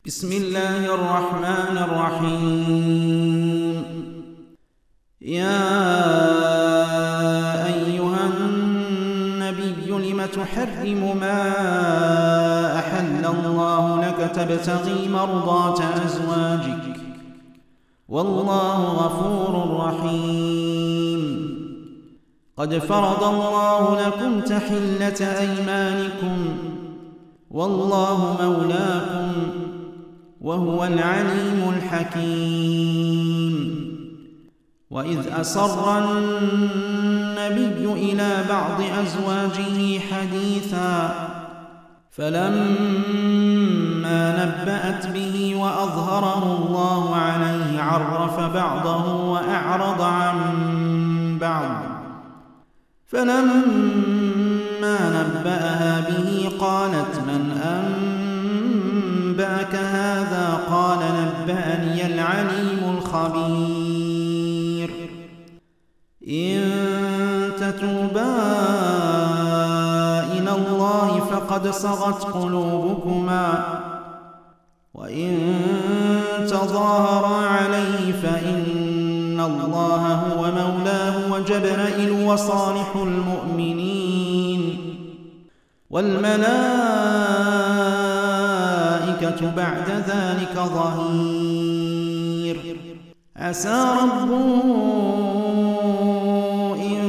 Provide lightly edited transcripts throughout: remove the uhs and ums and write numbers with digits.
بسم الله الرحمن الرحيم. يا أيها النبي لم تحرم ما أحل الله لك تبتغي مرضات أزواجك والله غفور رحيم. قد فرض الله لكم تحلة أيمانكم والله مولاكم وهو العليم الحكيم. وإذ أسر النبي إلى بعض أزواجه حديثا فلما نبأت به وأظهره الله عليه عرف بعضه وأعرض عن بعض، فلما نبأها به قالت من أنبأك هذا؟ قال نبأني العليم الخبير. إن تتوبا إلى الله فقد صغت قلوبكما وإن تظاهرا عليه فإن الله هو مولاه وجبرائيل وصالح المؤمنين والملائكة بعد ذلك ظهير. عسى ربه إن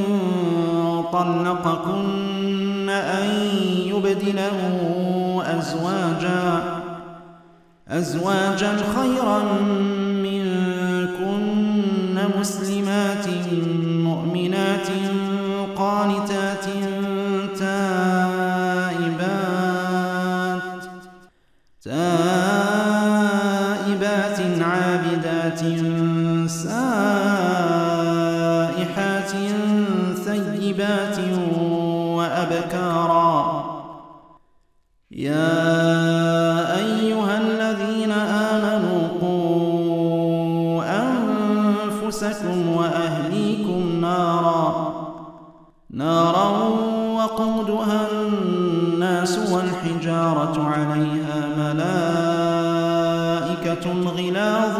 طلقكن أن يبدله أزواجا خيرا منكن مسلمات مؤمنات قانتات تائبات عابدات سائحات ثيبات وأبكارا. يا أيها الذين آمنوا قوا أنفسكم وأهليكم نارا وقودها الناس والحجارة عليها ملائكة غلاظ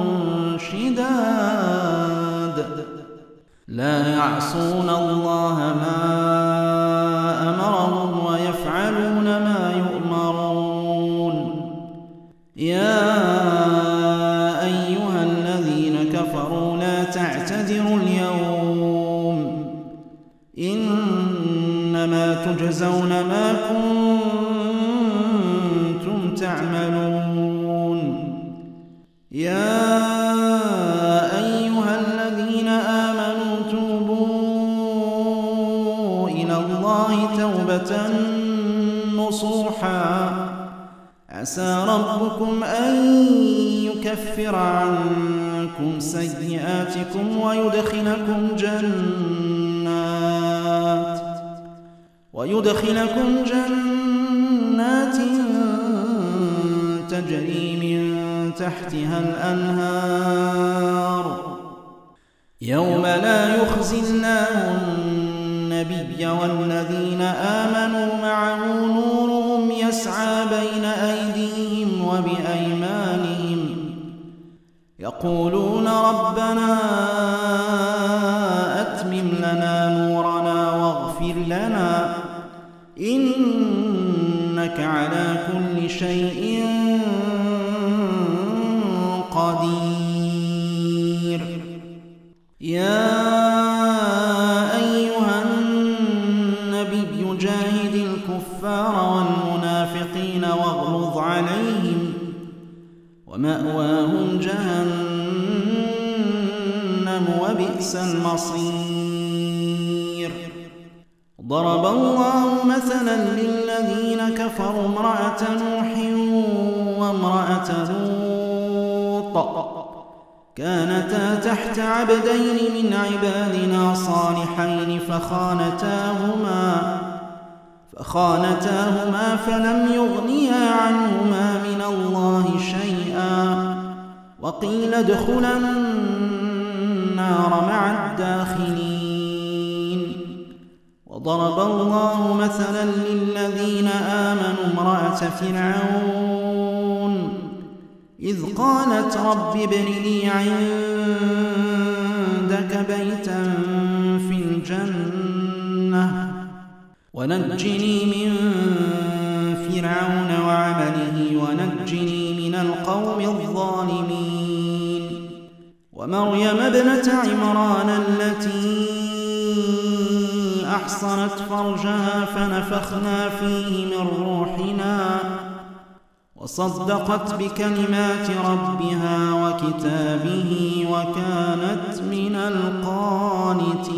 شداد لا يعصون الله ما أمرهم ويفعلون ما يؤمرون. يا أيها الذين كفروا لا تعتذروا اليوم إنما تجزون ما كنتم تعملون. يا أيها الذين آمنوا توبوا إلى الله توبة نصوحا عسى ربكم أن يكفر عنكم سيئاتكم ويدخلكم جنات تجري من تحتها الأنهار يوم لا يخزي الله النبي والذين آمنوا معه نورهم يسعى بين أيديهم وبأيمانهم يقولون ربنا أتمم لنا نورنا واغفر لنا إنك على كل شيء قدير. يا أيها النبي جاهد الكفار والمنافقين واغلظ عليهم ومأواهم جهنم وبئس المصير. ضرب الله مثلا للذين كفروا امرأة نوح وامرأة لوط كانتا تحت عبدين من عبادنا صالحين فخانتاهما فلم يغنيا عنهما من الله شيئا وقيل ادخلا النار مع الداخلين. وضرب الله مثلا للذين آمنوا امرأة فرعون إذ قالت رب ابن لي عندك بيتا في الجنة ونجني من فرعون وعمله ونجني من القوم الظالمين ومريم ابنة عمران التي أحصنت فرجها فنفخنا فيه من روحنا وصدقت بكلمات ربها وكتابه وكانت من القانتين.